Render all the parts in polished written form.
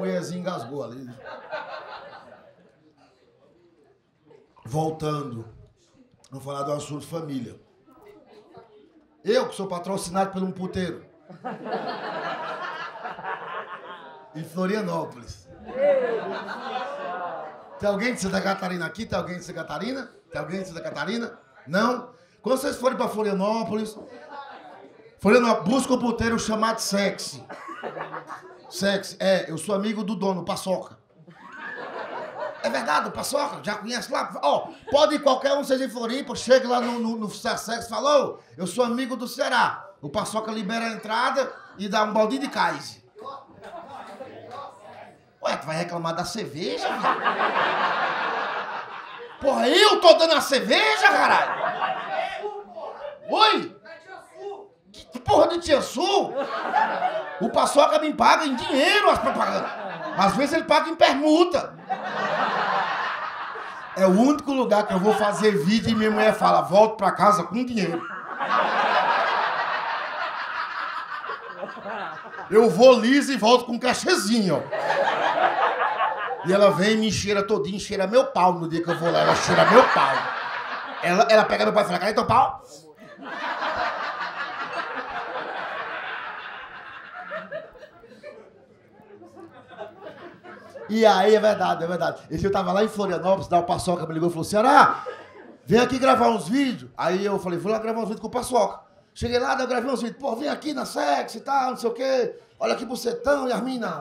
mulherzinha engasgou ali. Voltando. Vamos falar do assunto família. Eu que sou patrocinado por um puteiro. Em Florianópolis. Tem alguém de Santa Catarina aqui? Tem alguém de Santa Catarina? Tem alguém de Santa Catarina? Não? Quando vocês forem para Florianópolis, busca um puteiro chamado Sexy. Sexy, eu sou amigo do dono, Paçoca. É verdade, o Paçoca, já conhece lá? Ó, pode ir qualquer um, seja em Floripa, chega lá no Sexy e fala, ô, eu sou amigo do Ceará. O Paçoca libera a entrada e dá um baldinho de Kaiser. Ué, tu vai reclamar da cerveja, velho? Porra, eu tô dando a cerveja, caralho? Oi? Que porra de Tia Sul? O Paçoca me paga em dinheiro as propagandas. Às vezes ele paga em permuta. É o único lugar que eu vou fazer vídeo e minha mulher fala, volto pra casa com dinheiro. Eu vou lisa e volto com um cachezinho, ó. E ela vem e me cheira todinho, cheira meu pau no dia que eu vou lá. Ela cheira meu pau. Ela pega meu pau e fala, cadê teu pau? E aí, é verdade, é verdade. Esse dia eu tava lá em Florianópolis, o Paçoca me ligou e falou, Ceará, vem aqui gravar uns vídeos. Aí eu falei, vou lá gravar uns vídeos com o Paçoca. Cheguei lá, eu gravei uns vídeos, pô, vem aqui na Sexy e tal, não sei o quê. Olha aqui bucetão, e as minas,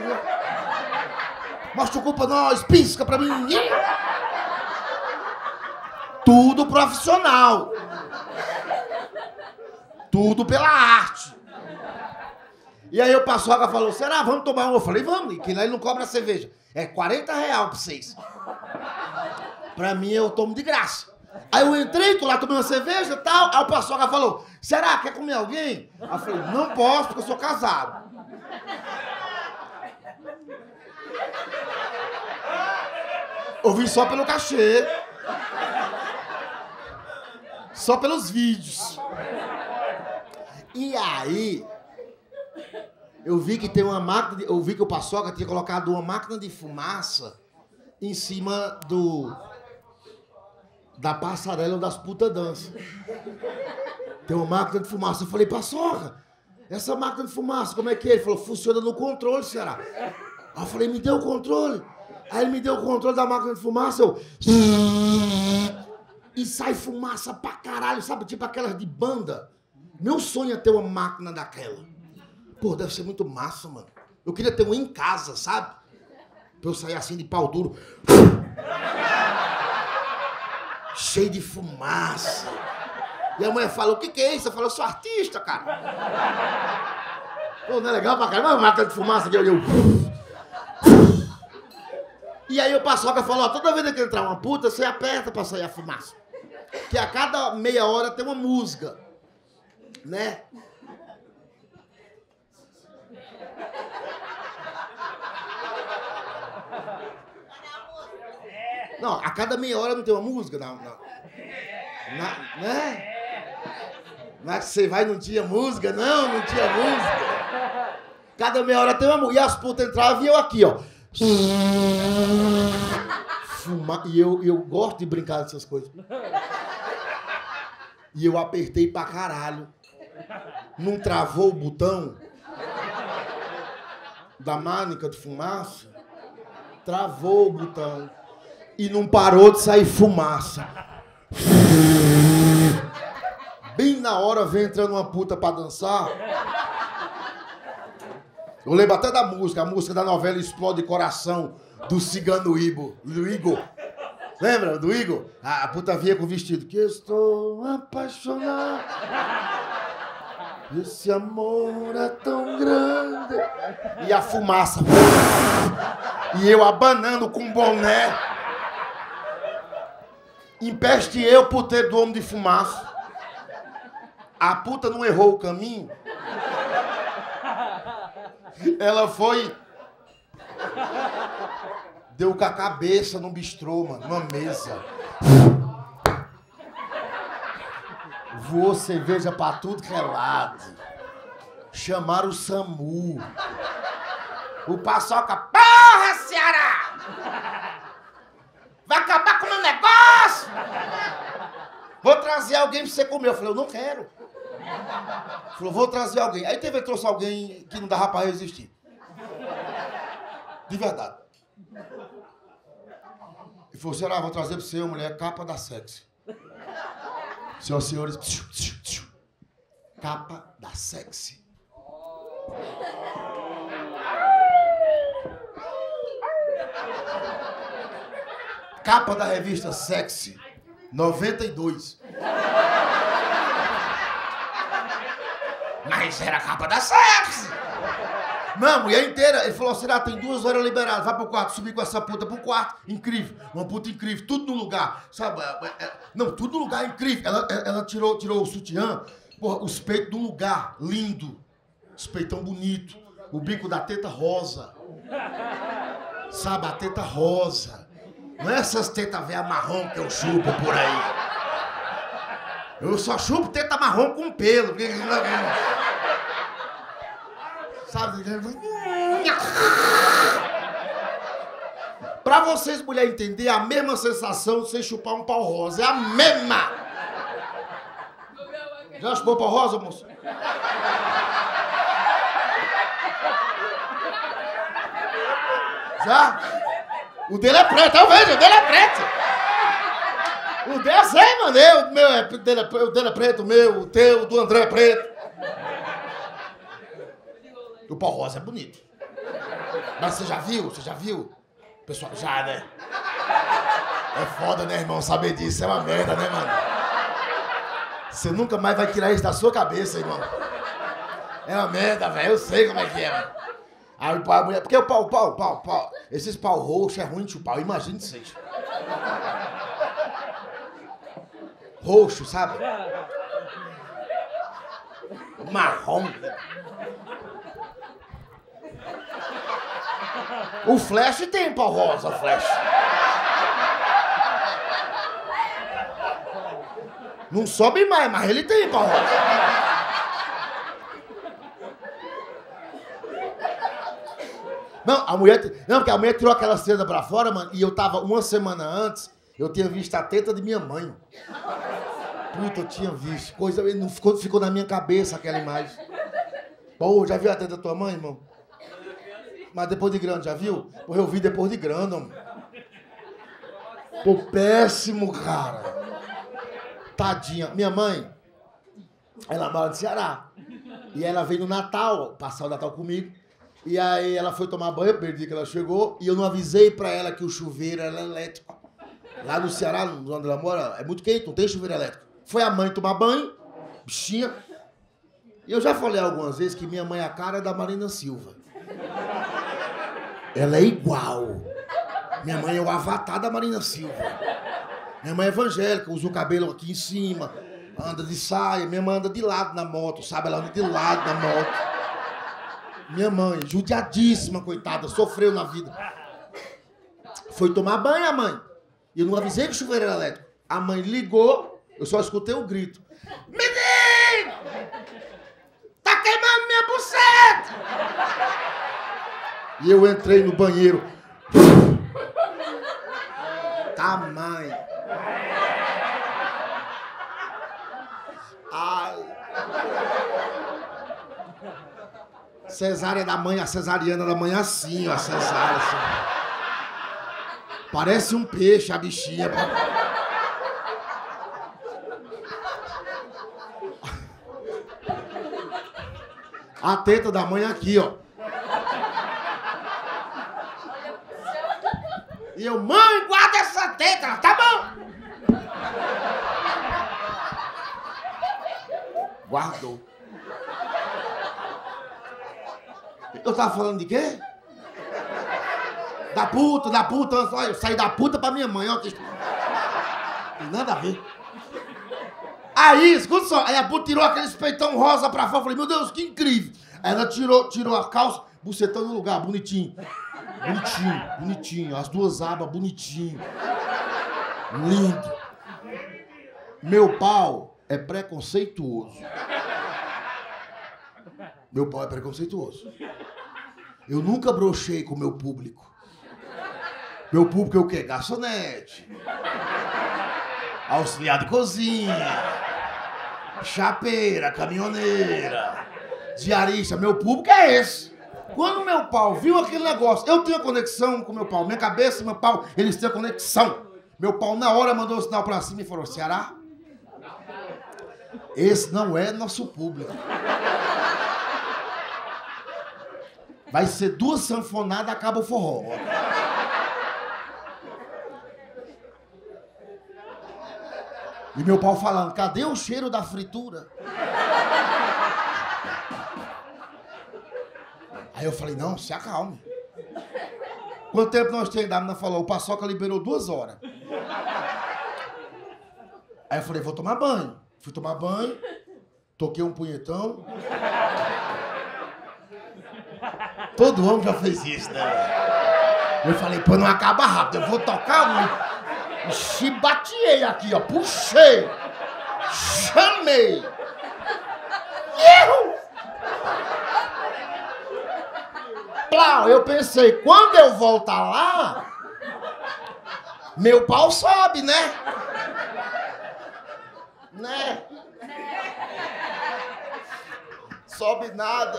mostra o cu pra nós, pisca pra mim. Tudo profissional. Tudo pela arte. E aí o Paçoca falou, será, vamos tomar um? Eu falei, vamos, que lá ele não cobra cerveja. É R$40 pra vocês. Pra mim, eu tomo de graça. Aí eu entrei, tô lá tomando uma cerveja e tal. Aí o Paçoca falou, será, quer comer alguém? Aí eu falei, não posso, porque eu sou casado. Eu vim só pelo cachê. Só pelos vídeos. E aí, eu vi que tem uma máquina, eu vi que o Paçoca tinha colocado uma máquina de fumaça em cima da passarela das putas dançam. Tem uma máquina de fumaça. Eu falei, Paçoca, essa máquina de fumaça, como é que é? Ele falou, funciona no controle, Ceará. Aí eu falei, me deu o controle. Aí ele me deu o controle da máquina de fumaça, eu... E sai fumaça pra caralho, sabe? Tipo aquelas de banda. Meu sonho é ter uma máquina daquela. Pô, deve ser muito massa, mano. Eu queria ter uma em casa, sabe? Pra eu sair assim de pau duro. Cheio de fumaça. E a mulher fala, o que é isso? Eu falo, eu sou artista, cara. Pô, não é legal pra caramba? Uma máquina de fumaça que eu... E aí o Paçoca falou, ó, toda vez que entrar uma puta, você aperta pra sair a fumaça. Que a cada meia hora tem uma música, né? Não, a cada meia hora não tem uma música, não. Né? Não é que você vai e não tinha música? Não tinha música. Cada meia hora tem uma música. E as putas entravam e eu aqui, ó. Fumar. E eu gosto de brincar dessas coisas. E eu apertei pra caralho. Não travou o botão da mânica de fumaça? Travou o botão. E não parou de sair fumaça. Bem na hora vem entrando uma puta pra dançar. Eu lembro até da música, a música da novela Explode Coração, do Cigano Igor. Lembra do Igor? A puta vinha com o vestido. Que estou apaixonado. Esse amor é tão grande. E a fumaça. E eu abanando com boné. Empeste eu, puteiro do homem de fumaça. A puta não errou o caminho. Ela foi... Deu com a cabeça no bistrô, mano, numa mesa. Voou cerveja pra tudo que é lado. Chamaram o SAMU. O Paçoca, porra, Ceará! Vai acabar com o meu negócio! Vou trazer alguém pra você comer. Eu falei, eu não quero. Falou, vou trazer alguém. Aí trouxe alguém que não dava pra resistir. De verdade. E falou, Ceará, vou trazer pra você uma mulher capa da sexy. Senhoras e senhores, capa da sexy. Capa da revista Sexy, 92. Mas era a capa da Sexy. Não, a mulher inteira. Ele falou, será, tem 2 horas liberadas. Vai pro quarto, subir com essa puta pro quarto. Incrível. Uma puta incrível. Tudo no lugar. Sabe? Não, tudo no lugar incrível. Ela tirou o sutiã. Porra, os peitos do lugar. Lindo. Os peitão bonito. O bico da teta rosa. Sabe? A teta rosa. Não é essas tetas velhas marrom que eu chupo por aí. Eu só chupo teta marrom com pelo. Sabe? Pra vocês, mulher, entender, a mesma sensação de você chupar um pau rosa. É a mesma. Já chupou pau rosa, moço? Já? O dele é preto, eu vejo, o dele é preto. O dele eu sei, mano. O meu o dele é preto, o meu, o teu, o do André é preto. O pau rosa é bonito. Mas você já viu? Você já viu? Pessoal, já, né? É foda, né, irmão? Saber disso é uma merda, né, mano? Você nunca mais vai tirar isso da sua cabeça, irmão. É uma merda, velho. Eu sei como é que é, mano. Aí o pau, mulher. Porque o pau. Esses pau roxos é ruim de chupar. Imagina isso aí. Roxo, sabe? Marrom. O Flash tem pau rosa, o Flash. Não sobe mais, mas ele tem pau rosa. Não, porque a mulher tirou aquela cena pra fora, mano, e eu tava, uma semana antes, eu tinha visto a teta de minha mãe. Puta, eu tinha visto. Não ficou na minha cabeça aquela imagem. Pô, já viu a teta da tua mãe, irmão? Mas depois de grande, já viu? Pô, eu vi depois de grande, mano. Pô, péssimo, cara. Tadinha. Minha mãe, ela mora no Ceará. E ela veio no Natal, passar o Natal comigo. E aí ela foi tomar banho, perdi que ela chegou, e eu não avisei pra ela que o chuveiro era elétrico. Lá no Ceará, onde ela mora, é muito quente, não tem chuveiro elétrico. Foi a mãe tomar banho, bichinha. E eu já falei algumas vezes que minha mãe é a cara da Marina Silva. Ela é igual. Minha mãe é o avatar da Marina Silva. Minha mãe é evangélica, usa o cabelo aqui em cima, anda de saia. Minha mãe anda de lado na moto, sabe? Ela anda de lado na moto. Minha mãe, judiadíssima, coitada, sofreu na vida. Foi tomar banho a mãe. E eu não avisei que o chuveiro era elétrico. A mãe ligou, eu só escutei o grito. Menino! Tá queimando minha buceta! E eu entrei no banheiro. Tá, mãe. Ai. Cesárea da mãe, a cesariana da mãe assim, ó, a cesárea assim. Parece um peixe, a bichinha. A teta da mãe aqui, ó. E eu, mãe, guarda essa teta, tá bom? Guardou. Eu tava falando de quê? Da puta. Olha, eu saí da puta pra minha mãe, ó. Tem nada a ver. Aí, escuta só. Aí a puta tirou aquele peitão rosa pra fora. Eu falei, meu Deus, que incrível. Aí ela tirou a calça, bucetando no lugar, bonitinho. Bonitinho. As 2 abas, bonitinho. Lindo. Meu pau é preconceituoso. Meu pau é preconceituoso. Eu nunca brochei com o meu público. Meu público é o quê? Garçonete, auxiliar de cozinha, chapeira, caminhoneira, diarista. Meu público é esse. Quando meu pau viu aquele negócio, eu tenho conexão com meu pau. Minha cabeça e meu pau, eles têm conexão. Meu pau na hora mandou o sinal pra cima e falou, Ceará, esse não é nosso público. Vai ser 2 sanfonadas, acaba o forró. E meu pau falando, cadê o cheiro da fritura? Aí eu falei, não, se acalme. Quanto tempo nós temos? A menina falou, o Paçoca liberou 2 horas. Aí eu falei, vou tomar banho. Fui tomar banho, toquei um punhetão. Todo homem já fez isso, né? Eu falei, pô, não acaba rápido, eu vou tocar chibateei aqui, ó, puxei, chamei. Erro! Claro, eu pensei, quando eu voltar lá, meu pau sobe, né? Né? Sobe nada.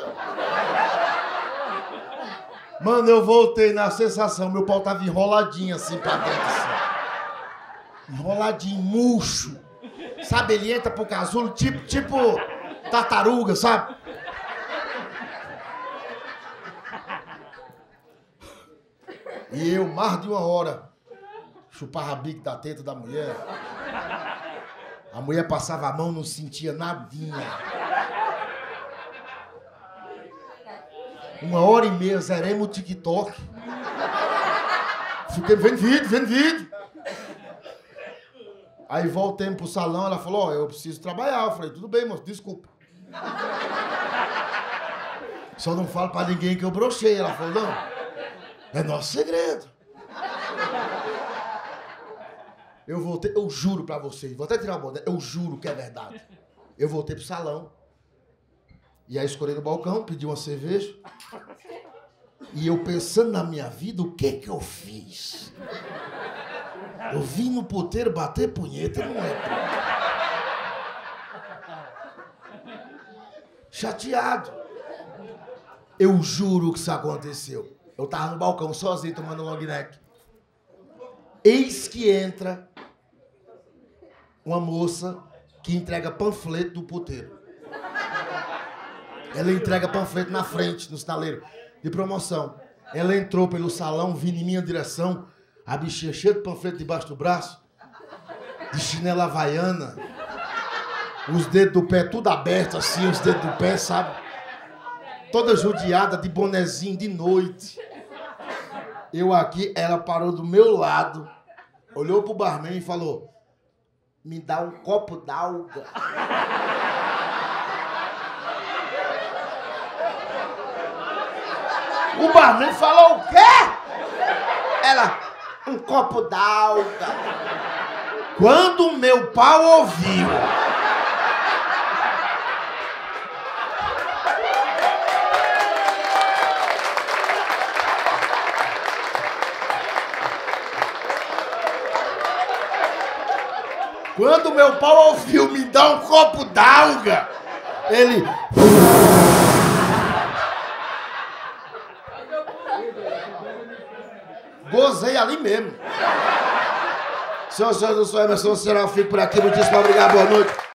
Mano, eu voltei na sensação, meu pau tava enroladinho assim pra dentro, assim. Enroladinho, murcho. Sabe, ele entra pro casulo, tipo tartaruga, sabe? E eu, mais de 1 hora, chupava bico da teta da mulher. A mulher passava a mão, não sentia nadinha. 1h30, zeremos o TikTok. Fiquei vendo vídeo. Aí voltemos pro salão, ela falou, ó, eu preciso trabalhar. Eu falei, tudo bem, moço, desculpa. Só não falo pra ninguém que eu brochei. Ela falou, não, é nosso segredo. Eu voltei, eu juro pra vocês, vou até tirar a bola, eu juro que é verdade. Eu voltei pro salão, e aí escolhi no balcão, pedi uma cerveja, e eu pensando na minha vida, o que que eu fiz? Eu vim no puteiro bater punheta, não é? Chateado. Eu juro que isso aconteceu. Eu tava no balcão sozinho tomando long neck. Eis que entra uma moça que entrega panfleto do puteiro. Ela entrega panfleto na frente, no estaleiro, de promoção. Ela entrou pelo salão, vindo em minha direção, a bichinha cheia de panfleto debaixo do braço, de chinela havaiana, os dedos do pé tudo aberto assim, os dedos do pé, sabe? Toda judiada, de bonezinho de noite. Eu aqui, ela parou do meu lado, olhou pro barman e falou, me dá um copo d'alga. O barman falou o quê? Ela, um copo d'alga. Quando o meu pau ouviu... Quando meu pau ouviu me dar um copo d'alga, ele... Gozei ali mesmo. Senhoras e senhores, eu sou Emerson Ceará, fico por aqui. Muitíssimo obrigado, boa noite.